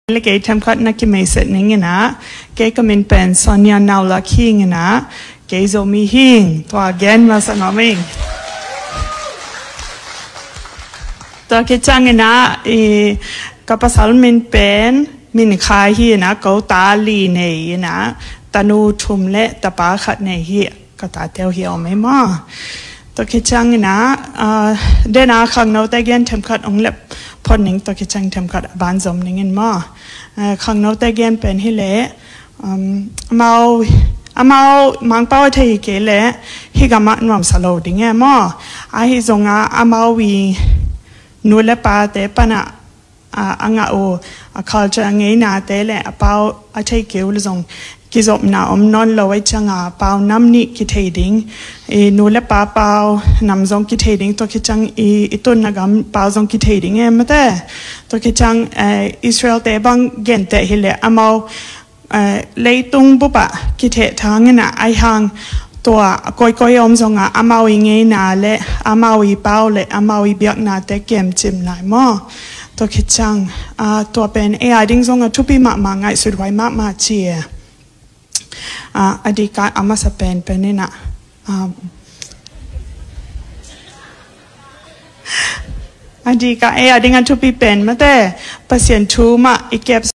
le ke tham khat na ki mai set ning na ke kamin pen sonia now la king na Kei Zom Hi'ng to again ma Zomi to ke chang na kapasal min pen min khai hi na ko ta li nei na tanu thum le tapa khat nei hi ka ta tel hi o mai ma to ke chang na de na khang no ta gen tham khat ong lepพอหนิงตัวกิจังทำกัดบ้านสมนิงเงินมาขังโนแต่เกนเป็นฮิเล่มามังเป้าเทียเกล่ฮิกามันวามสโลดิ่งเงี้ยมาฮิจงมาวีนูเลปาเตปนะงาโอคัลเจอร์เงี้ยนาเตเล่เป้าเทียเกลจงกิจอบนานอนลอยจังเป้าน้ำนิกิเทดิ่งนูเลปาเป้านำจงกิเทดิ่งตัวกิจังต้นนักเป้าจงกิเทดิ่งเงี้ยมาแต่ตัวกิจังอิสราเอลเตบังเกนเตฮิเล่มาเลยตุงบุปะกิเททางน่ะไอหางตัวก้อยอมจงมาวิเงี้ยนาเล่มาวิเป้าเล่มาวิเบียกนาเตเกมจิมไหนมั่วตัวกิจังตัวเป็นดิ่งจงทุบปีมาไงสุดไว้มาเชียอดีตอามาสเปนเป็นนี่นะอดีตดิ่งทุบปีเป็นมาแต่เปอร์เซ็นต์ทูมาอีกเก็บ